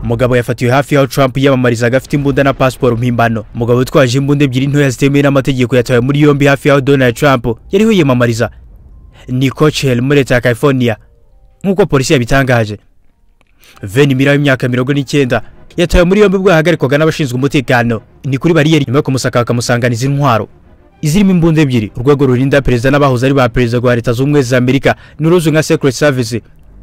umugabo yafatiwe hafi aho Trump yamamarizaga afite imbunda na passport mpimbano. Umugabo utwaje imbunda ebyiri ntoya zitemewe n'amategeko yatawe muri yombi hafi aho Donald Trump yariho yamamariza ni Coachella muri leta ya California nk'uko polisi yabitangaje. Veni Miller w'imyaka 19 yatawe muri yombi bwo hagarikwaga n'abashinzwe umutekano ni kuri bariyeri nyuma yo kumusaka bakamusanganiza intwaro izirimo imbunda ebyiri. Urwego rurinda perezida n'abahoze ari ba perezida wa Leta z'Ubumwe za Amerika n'uruzwi nka Secret Service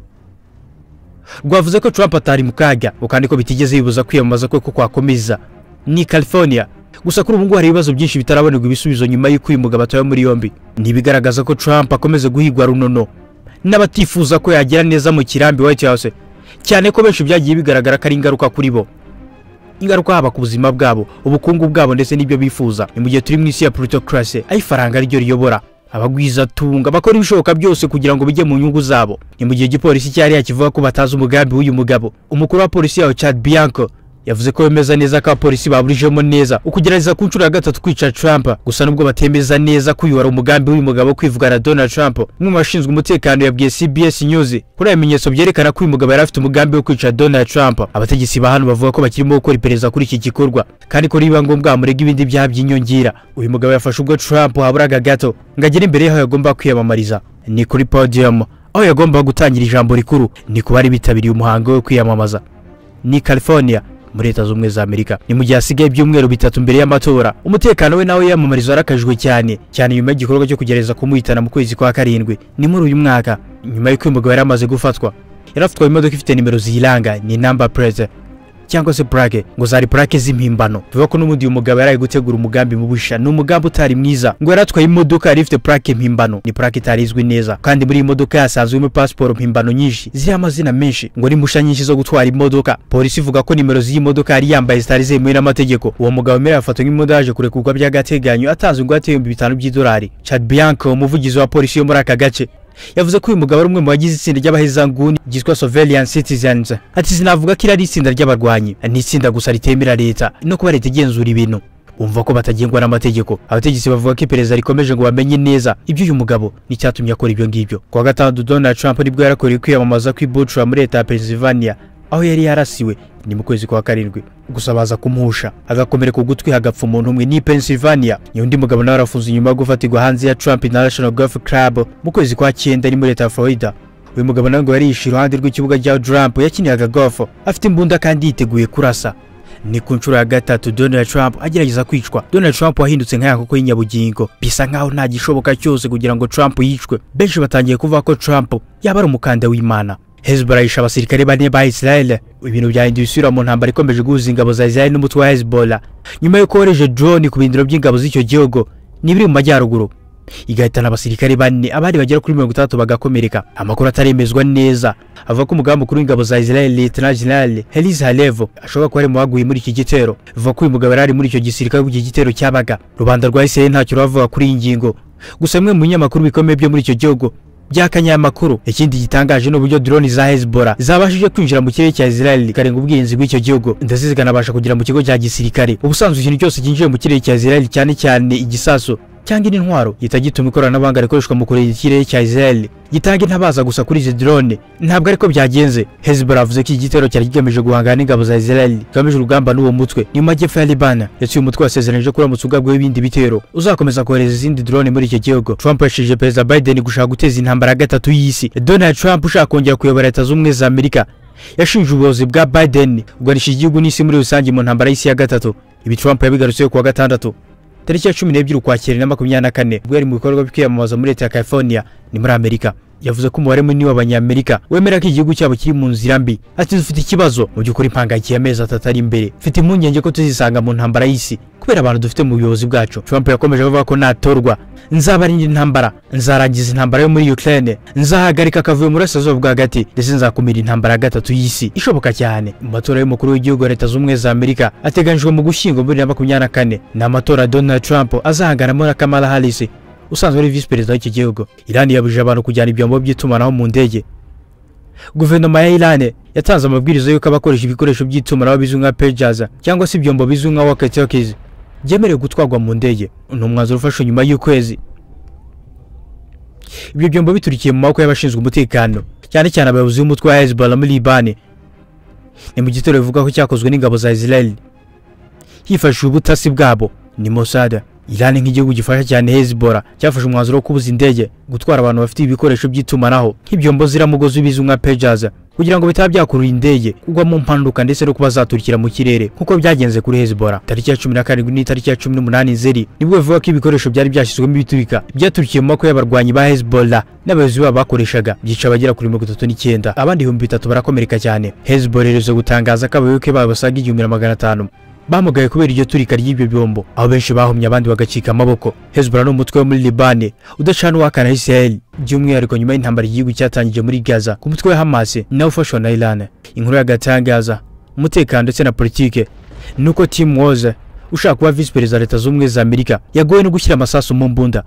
rwavuze ko Trump atari mu kaga kandi ko bitigeze bibuza kwiyamamaza kwe ko kwakomeza ni California. Gusa kuri ubu ngo hari ibibazo byinshi bitarabonerwa ibisubizo nyuma y'uko uyu mugabo atawe muri yombi. Nibigaragaza ko Trump akomeze guhigwa runono n'abatifuza ko yagera neza mu kirambi White House, cyane ko benshi byagiye bigaragara ko ari ingaruka kuri bo, ingaruka haba ku buzima bwabo, ubukungu bwabo ndetse n'ibyo bifuza. Mu gihe turi mu isi ya plutocracy aho ifaranga ryo riyobora, abagwiza tunga bakora ibishoboka byose kugira ngo bijye mu nyungu zabo. Mu gihe igipolisi cyari yakivuga ko batazi umugambi w'uyu mugabo, umukuru wa polisi ya Chad Bianco yavuze ko bemeza neza ko abapolisi baburijemo neza ukugerageza ku nshuro ya gatatu kwica Trump. Gusa nubwo batemeza neza ko uyu wari umugambi w'uyu mugabo kwivugana Donald Trump, umwe mu bashinzwe umutekano yabwiye CBS News kuri ibimenyetso byerekana ko uyu mugabo yari afite umugambi wo kwica Donald Trump. Abategetsi ba hano bavuga ko bakirimo gukora iperereza kuri iki gikorwa kandi ko riba ngombwa amurega ibindi byaha by'inyongera. Uyu mugabo yafashe ubwo Trump haburaga gato ngo agere imbere y'aho yagomba kwiyamamariza ni kuri podium, aho yagomba gutangira ijambo rikuru ni ku bari bitabiriye umuhango wo kwiyamamaza ni California muri Leta z'Ubumwe za Amerika. Ni mu gihe asigaye ibyumweru bitatu mbere y'amatora, umutekano we nawe yamamariza arakajwe cyane nyuma y'igikorwa cyo kugereza kumuhitana mu kwezi kwa karindwi ni muri uyu mwaka. Nyuma y'uko umugabo yari amaze gufatwa, yarafatwa imodoka ifite nimero ziyiranga ni number plate cyangwa se plaque, ngo zari plaque z'impimbano. Bivuga ko n'ubundi uyu mugabo yari gutegura umugambi mubisha, n'umugambi utari mwiza, ngo yaratwaye imodoka yari ifite plaque impimbano, ni plaque itarizwi neza. Kandi muri iyi modoka yasanzwemo passport mpimbano nyinshi ziri amazina menshi, ngo ni musha nyinshi zo gutwara imodoka. Polisi ivuga ko nimero z'iyi modoka yari yambaye zitari zemewe n'amategeko. Uwo mugabo mbere yafatwa nk'imodoka yaje kurekurwa by'agateganyo atanze ingwate $5,000. Chad Bianco, umuvugizi wa polisi yo muri aka gace, yavuze ko uyu mugabo ari umwe mu bagize itsinda ry'abahezanguni ryitwa Surveillance Citizens. Ati sinavuga ko ari itsinda ry'abarwanyi, ni itsinda gusa ritemera leta no kuba leta igenzura ibintu, umva ko batagengwa n'amategeko. Abategetsi bavuga ko iperereza rikomeje ngo bamenye neza ibyo uyu mugabo n'icyatumye akora ibyo ngibyo. Ku wa gatanu Donald Trump nibwo yarakoreye kwiyamamaza kw'Ibutcher muri leta ya Pennsylvania aho yari yarasiwe ni mu kwezi kwa karindwi. Gusa baza kumuhusha agakomereka ugutwi hagapfa umuntu umwe ni Pennsylvania. Undi mugabo nawe arafunze nyuma yo gufatirwa hanze ya Trump International Golf Club mu kwezi kwa 9 ari muri leta ya Florida. Uyu mugabo nawe ngo yari yishe iruhande rw'ikibuga cya Trump yakiniraga golf afite imbunda kandi yiteguye kurasa. Ni ku nshuro ya gatatu Donald Trump agerageza kwicwa. Donald Trump wahindutse nka yankoko y'inyabugingo, bisa nkaho nta gishoboka cyose kugira ngo Trump yicwe. Benshi batangiye kuvuga ko Trump yaba ari umukanda w'Imana. Hezbollah yishe abasirikare bane ba Israel. Ibintu byahinduye isura mu ntambara ikomeje guhuza ingabo za Israel n'umutwe wa Hezbollah nyuma yo kohereje drone ku bindiro by'ingabo z'icyo gihugu nibiri mu majyaruguru, igahitana abasirikare bane, abandi bagera kuri 30 bagakomereka. Amakuru ataremezwa neza avuga ko umugaba mukuru w'ingabo za Israel Lieutenant General Heli Halevi ashobora kuba ari mu baguye muri iki gitero. Bivuga ko uyu mugabo yari muri icyo gisirikare ku gitero cyabaga. Rubanda rwa Israel ntacyo ruvuga kuri iyi ngingo, gusa mwe mu binyamakuru bikomeye byo muri icyo gihugu byakanya amakuru. Ikindi gitangaje no buryo drone za Hezbollah zabashije kwinjira mu kirere cya Israel karenga ubwirinzi bw'icyo gihugu ndetse zikanabasha kugera mu kigo cya gisirikare. Ubusanzwe ikintu cyose kinjiye mu kirere cya Israel, cyane cyane igisasu cyangwa intwaro, gitagituma ikoranabuhanga rikoreshwa mu kureba ikirere cya Israel gitanga intabaza gusa kuri izi drone. Ntabwo ariko byagenze. Hezbollah avuze ko igitero cyari kigamije guhangana n'ingabo za Israel, kigamije urugamba n'uwo mutwe ni mu majyepfo ya Liban. Ndetse uyu mutwe wasezeranije kuramutsa ubwabwo ibindi bitero uzakomeza kohereza izindi drone muri iki gihugu. Trump yashije Perezida Biden gushaka guteza intambara ya gatatu y'isi. Donald Trump ushaka kongera kuyobora Leta z'Ubumwe za Amerika yashinje ubuyobozi bwa Biden kuganisha igihugu n'isi muri rusange mu ntambara y'isi ya gatatu. Ibi Trump yabigarutseho ku wa gatandatu tariki ya 12 Ukwakira 2024 ubwo yari mu bikorwa byo kwiyamamaza muri leta ya California ni muri Amerika. Yavuze ko umubare munini w'Abanyamerika wemera ko igihugu cyabo kiri mu nzira mbi. Ati dufite ikibazo mu by'ukuri mpangakiye amezi atatu ari imbere, mfite impungenge ko tuzisanga mu ntambara y'isi kubera abantu dufite mu buyobozi bwacu. Trump yakomeje avuga ko natorwa nzabarinda intambara, nzarangiza intambara yo muri Ukraine, nzahagarika akavuyo mu burasirazuba bwa hagati, ndetse nzakumira intambara ya gatatu y'isi ishoboka cyane. Mu matora y'umukuru w'igihugu wa Leta z'Ubumwe za Amerika ateganijwe mu Gushyingo 2024 n'amatora Donald Trump azahanganamo na Kamala Harris usanzwe ari vice perezida w'iki gihugu. Iran yabujije abantu kujyana ibyombo by'itumanaho mu ndege. Guverinoma ya Iran yatanze amabwiriza y'uko abakoresha ibikoresho by'itumanaho bizwi nka pagers cyangwa se ibyombo bizwi nka walkie-talkies byemerewe gutwarwa mu ndege. Umwanzuro ufashwe nyuma y'ukwezi ibyo byombo biturikiye mu maboko y'abashinzwe umutekano, cyane cyane abayobozi b'umutwe wa Hezbollah muri Liban. ni mu gitero bivuga ko cyakozwe n'ingabo za Israel hifashishije ubutasi bwabo ni Mossad. Iran nk'igihugu gifasha cyane Hezbollah cyafashe umwanzuro wo kubuza indege gutwara abantu bafite ibikoresho by'itumanaho nk'ibyombo ziramugozi bizwi nka pagers kugira ngo bitaba byakurura indege kugwa mu mpanuka ndetse no kuba zaturikira mu kirere kuko byagenze kuri Hezbollah. Tariki ya 17 n'itariki ya 18 Nzeri nibwo bivuga ko ibikoresho byari byashyizwemo ibiturika byaturikiye mu mako y'abarwanyi ba Hezbollah n'abayobozi babo bakoreshaga byica abagera kuri 39 abandi 3,000 barakomereka cyane. Hezbollah iherutse gutangaza ko abayoboke babo basaga 1,500 bamugaye kubera iryo turika ry'ibyo byombo, aho benshi bahumye abandi bagacika amaboko. Hezbollah n'umutwe wo muri Liban udacana uwakana Israel by'umwihariko nyuma y'intambara igihugu cyatangije muri Gaza ku mutwe wa Hamas nawe ufashwa na Iran. Inkuru y'agatangaza umutekano ndetse na politike nuko Tim Walz ushaka kuba vice president Leta z'Ubumwe za Amerika yagoye no gushyira amasasu mu mbunda.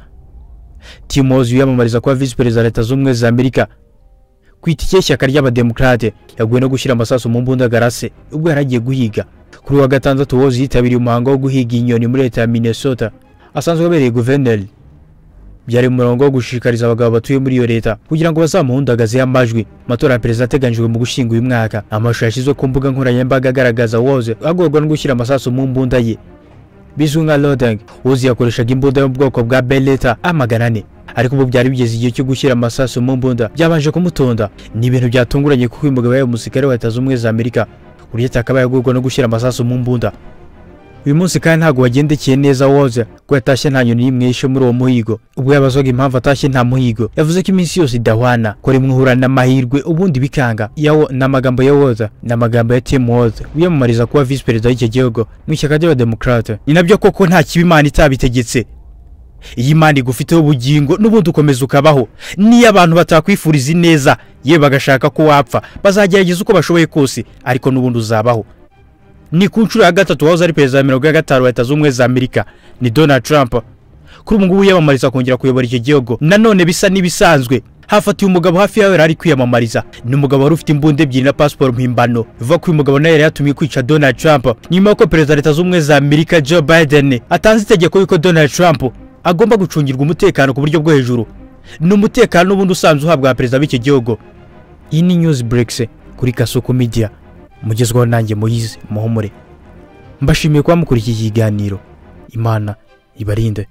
Tim Walz yiyamamariza kuba vice president Leta z'Ubumwe za Amerika ku itike y'ishyaka ry'abademokrate yagoye no gushyira amasasu mu mbunda garase ubwo yaragiye guhiga. Kuri wa gatandatu Walz yitabiriye umuhango wo guhiga inyoni muri leta ya Minnesota asanzwe abereye guverineri. Byari umurongo wo gushishikariza abagabo batuye muri iyo leta kugira ngo bazamuhundagaze y'amajwi matora ya perezida ateganyijwe mu gushinga uyu mwaka. Amashusho yashyizwe ku mbuga nkoranyambaga agaragaza Walz agorwa no gushyira amasasu mu mbunda ye bizwi nka loading. Walz yakoreshaga imbunda yo mu bwoko bwa Beretta A400 ariko ubu byari bigeze igihe cyo gushyira amasasu mu mbunda byabanje kumutonda. Ni ibintu byatunguranye kuko uyu mugabo yabaye umusirikare wa Leta z'Ubumwe za Amerika uretse akaba yagurwa no gushyira amasasu mu mbunda. Uyu munsi kandi ntago wagendekeye neza Walz ko yatashye nta nyoni y'imwe yishe muri uwo muhigo. Ubwo yabazwaga impamvu atashye nta muhigo yavuze ko iminsi yose idahwana ko rimwe uhura n'amahirwe ubundi bikanga. Yawo n'amagambo ya Walz n'amagambo ya Tim Walz wiyamamariza kuba vice president y'icyo gihugu mu ishyaka ry'abademokrate. Ni nabyo koko nta kibi Imana itabitegetse. Iyi Imana igufiteho ubugingo n'ubundi ukomeza ukabaho. Niyo abantu batakwifuriza neza ye bagashaka ko wapfa bazagerageza uko bashoboye kose ariko n'ubundi uzabaho. Ni ku nshuro ya gatatu Walz ari perezida wa 15 wa Leta z'Ubumwe za Amerika ni Donald Trump. Kuri ubu ngubu yiyamamariza kongera kuyobora icyo gihugu. Nanone bisa n'ibisanzwe hafatiye umugabo hafi yawe ari kwiyamamariza. Ni umugabo wari ufite imbunda ebyiri na passport mpimbano. Bivuga ko uyu mugabo nawe yari yatumye kwica Donald Trump nyuma y'uko perezida wa Leta z'Ubumwe za Amerika Joe Biden atanze itegeko yuko Donald Trump agomba gucungirwa umutekano ku buryo bwo hejuru. Ni umutekano n'ubundi usanzwe uhabwa perezida w'icyo gihugu. Iyi ni News Breaks kuri Kasuku Media mugezwaho nanjye Moise Muhumure. Mbashimiye kuba mukurikiye ikiganiro. Imana ibarinde.